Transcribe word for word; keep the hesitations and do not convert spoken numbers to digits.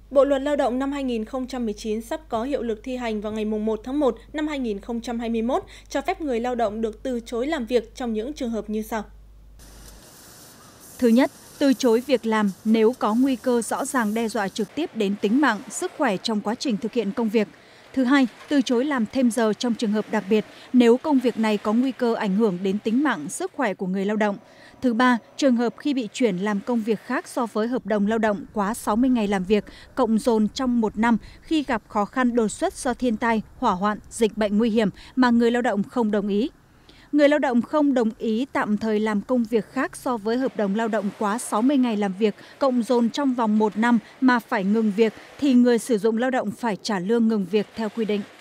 Bộ luật Lao động năm hai nghìn không trăm mười chín sắp có hiệu lực thi hành vào ngày một tháng một năm hai nghìn không trăm hai mươi mốt, cho phép người lao động được từ chối làm việc trong những trường hợp như sau. Thứ nhất, từ chối việc làm nếu có nguy cơ rõ ràng đe dọa trực tiếp đến tính mạng, sức khỏe trong quá trình thực hiện công việc. Thứ hai, từ chối làm thêm giờ trong trường hợp đặc biệt nếu công việc này có nguy cơ ảnh hưởng đến tính mạng, sức khỏe của người lao động. Thứ ba, trường hợp khi bị chuyển làm công việc khác so với hợp đồng lao động quá sáu mươi ngày làm việc, cộng dồn trong một năm khi gặp khó khăn đột xuất do thiên tai, hỏa hoạn, dịch bệnh nguy hiểm mà người lao động không đồng ý. Người lao động không đồng ý tạm thời làm công việc khác so với hợp đồng lao động quá sáu mươi ngày làm việc, cộng dồn trong vòng một năm mà phải ngừng việc thì người sử dụng lao động phải trả lương ngừng việc theo quy định.